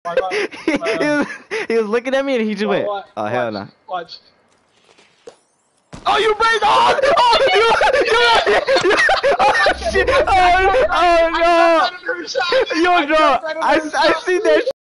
He was looking at me and he just went, oh, hell no. Watch. Oh, you break! Oh, oh, shit! Oh, no! Yo, bro, I see that.